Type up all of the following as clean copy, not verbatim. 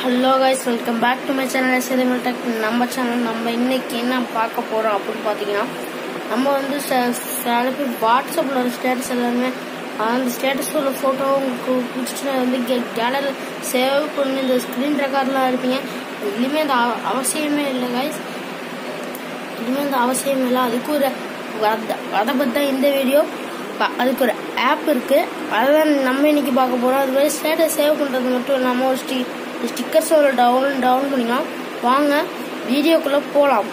Hello guys, welcome back to my channel SDML Tech. நம்ம channel நம்ம இன்னைக்கு என்ன பார்க்க போறோம் அப்படினு பாத்தீங்கன்னா நம்ம வந்து சில வாட்ஸ்அப்ல ஒரு ஸ்டேட்டஸ் எல்லாமே அந்த ஸ்டேட்டஸ்ல போட்டோ உங்களுக்கு பிடிச்சிட்டு வந்து கேலரி சேவ் பண்ணி இந்த ஸ்கிரீன் ரெக்கார்ட்லாம் இருப்பீங்க. இனிமே அந்த அவசியமே இல்லை guys. இனிமே அந்த அவசியமே இல்லை. அதுக்கு ஒரு அதை பத்தி இந்த வீடியோ. அதுக்கு ஒரு ஆப் இருக்கு, அதான் நம்ம இன்னைக்கு பார்க்க போறோம். அது மாதிரி ஸ்டேட்டஸ் சேவ் பண்றது மட்டும் இல்லாம ஒரு ஸ்டிக்கர்ஸ் டவுன் பண்ணிக்கலாம். வாங்க வீடியோக்குள்ள போலாம்.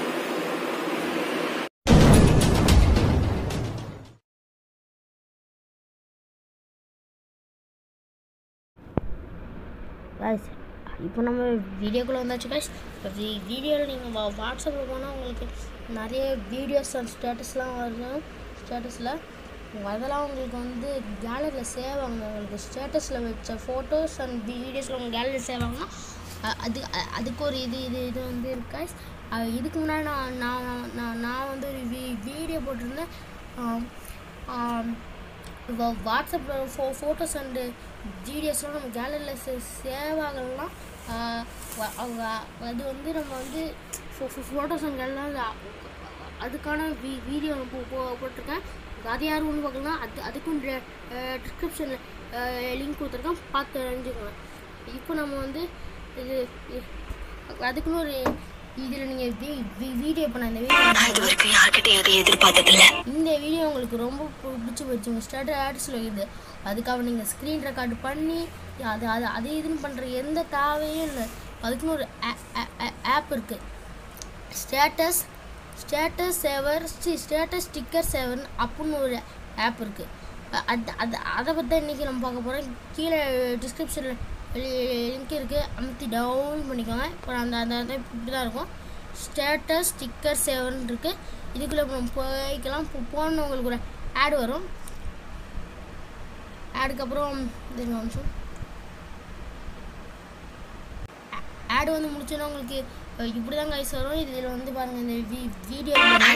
இப்போ நம்ம வீடியோக்குள்ளே வந்தாச்சு guys. இப்போ வீடியோவில் நீங்கள் வாட்ஸ்அப்பில் போனால் உங்களுக்கு நிறைய வீடியோஸ் அண்ட் ஸ்டேட்டஸ்லாம் வரும். ஸ்டேட்டஸில் அதெல்லாம் உங்களுக்கு வந்து கேலரியில் சேவ் ஆகணும். உங்களுக்கு ஸ்டேட்டஸில் வச்ச ஃபோட்டோஸ் அண்ட் வீடியோஸில் உங்கள் கேலரியில் சேவ் ஆகணும். அதுக்கு ஒரு இது வந்து இருக்கு guys. இதுக்கு முன்னாடி நான் வந்து ஒரு வீடியோ போட்டிருந்தேன். வாட்ஸ்அப்பில் ஃபோட்டோஸ் அண்டு வீடியோஸ்லாம் நம்ம கேலரியில் சேவ் ஆகலைன்னா அது வந்து நம்ம வந்து ஃபோட்டோஸ் அண்ட் கேலரியில் அதுக்கான வீடியோ போட்டிருக்கேன். அது யாரும் ஒன்று பார்க்கலாம். அதுக்கும் டிஸ்கிரிப்ஷனில் லிங்க் கொடுத்துருக்கேன், பார்த்து தெரிஞ்சுக்கோங்க. இப்போ நம்ம வந்து இது அதுக்குன்னு ஒரு இதில் நீங்கள் வீடியோ பண்ண இந்த வீடியோ உங்களுக்கு ரொம்ப பிடிச்சி போச்சு. உங்கள் ஸ்டேட்டஸில் இருக்குது. அதுக்காக நீங்கள் ஸ்க்ரீன் ரெக்கார்டு பண்ணி அது இதுன்னு பண்ணுற எந்த தேவையும் இல்லை. அதுக்குன்னு ஒரு ஆப் இருக்குது, ஸ்டேட்டஸ் ஸ்டிக்கர் சேவர் அப்படின்னு ஒரு ஆப் இருக்குது. அதை பற்றி இன்றைக்கி நம்ம பார்க்க போகிறோம். கீழே டிஸ்கிரிப்ஷனில் லிங்க் இருக்குது, அமுத்தி டவுன் பண்ணிக்கோங்க. இப்போ அந்த இப்படி தான் இருக்கும். ஸ்டேட்டஸ் ஸ்டிக்கர் சேவர்னு இருக்குது. இதுக்குள்ளே நம்ம போய்க்கலாம். போன உங்களுக்கு ஒரு ஆட் வரும். ஆடுக்கப்புறம் நிமிஷம் ஆடு வந்து முடிச்சோன்னா உங்களுக்கு இப்படி தான் கைஸ் வரும். இதில் வந்து பாருங்கள், இந்த வீடியோ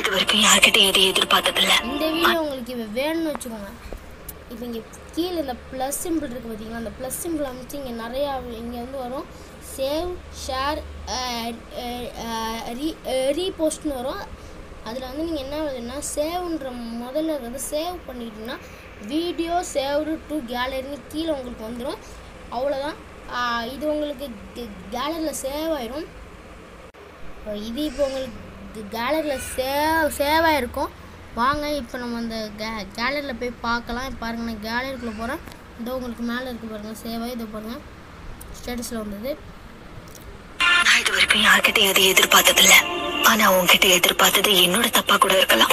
இந்த வீடியோ உங்களுக்கு வேணும்னு வச்சுக்கோங்க. இப்போ இங்கே கீழே இந்த ப்ளஸ் சிம்பிள் இருக்குது பார்த்தீங்களா, அந்த ப்ளஸ் சிம்பிள் அமைச்சு இங்கே நிறையா இங்கே வந்து வரும். சேவ், ஷேர், ரீபோஸ்ட்னு வரும். அதில் வந்து நீங்கள் என்ன வருதுன்னா சேவ்ன்ற முதல்ல இருக்கிறது சேவ் பண்ணிக்கிட்டிங்கன்னா வீடியோ சேவ்டு டு கேலரின்னு கீழே உங்களுக்கு வந்துடும். அவ்வளோதான். இது உங்களுக்கு கேலரியில் சேவ் ஆகிடும். இது இப்போ உங்களுக்கு கேலரியில் சேவ் ஆகிருக்கும். வாங்க இப்போ நம்ம அந்த கேலரியில் போய் பார்க்கலாம். இப்போ பாருங்கள், நான் கேலரிக்குள்ளே போகிறேன். இதோ உங்களுக்கு மேலே இருக்குது பாருங்கள், சேவ் ஆகி இதோ பாருங்கள் ஸ்டேட்டஸில் வந்தது. நான் இது வரைக்கும் யார்கிட்டையும் எதை எதிர்பார்த்ததில்லை, ஆனால் உங்ககிட்ட எதிர்பார்த்தது என்னோட தப்பாக கூட இருக்கலாம்.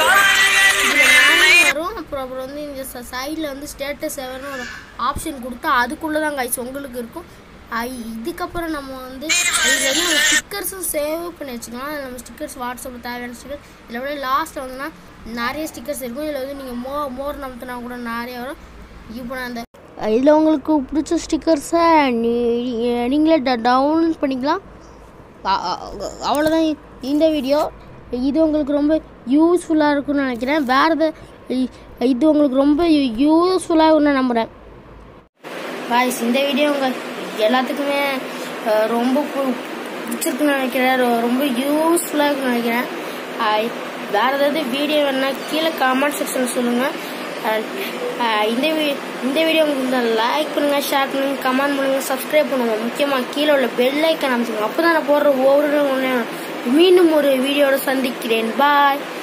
வரும். அப்புறம் வந்து இந்த சைடில் வந்து ஸ்டேட்டஸ் சேவர்னு ஒரு ஆப்ஷன் கொடுத்தா அதுக்குள்ளே தான் கைஸ் உங்களுக்கு இருக்கும். இதுக்கப்புறம் நம்ம வந்து இதில் வந்து நம்ம ஸ்டிக்கர்ஸும் சேவ் பண்ணி வச்சுக்கலாம். நம்ம ஸ்டிக்கர்ஸ் வாட்ஸ்அப்பில் தேவையான ஸ்டிக்கர் இதில் விட லாஸ்ட்டில் வந்துன்னா நிறைய ஸ்டிக்கர்ஸ் இருக்கும். இதில் வந்து நீங்கள் மோர் நம்பத்தினா கூட நிறைய வரும். இப்போ நான் அந்த இதில் உங்களுக்கு பிடிச்ச ஸ்டிக்கர்ஸை நீங்களே டவுன்லோட் பண்ணிக்கலாம். அவ்வளோதான் இந்த வீடியோ. இது உங்களுக்கு ரொம்ப யூஸ்ஃபுல்லாக இருக்குன்னு நினைக்கிறேன். வேறு இது உங்களுக்கு ரொம்ப யூஸ்ஃபுல்லாக இருக்குன்னு நம்புகிறேன் பாய்ஸ். இந்த வீடியோ உங்கள் எல்லாத்துக்குமே ரொம்ப பிடிச்சிருக்குன்னு நினைக்கிறேன். ரொம்ப யூஸ்ஃபுல்லாக இருக்குன்னு நினைக்கிறேன். வேறு ஏதாவது வீடியோ வேணுன்னா கீழே கமெண்ட் செக்ஷனில் சொல்லுங்கள். இந்த வீடியோ உங்களுக்கு லைக் பண்ணுங்கள், ஷேர் பண்ணுங்கள், கமெண்ட் பண்ணுங்கள், சப்ஸ்கிரைப் பண்ணுங்கள். முக்கியமாக கீழே உள்ள பெல் ஐக்கான் அமைச்சுக்கோங்க. அப்போ தான் நான் போடுற ஒவ்வொரு மீண்டும் ஒரு வீடியோட சந்திக்கிறேன். பாய்.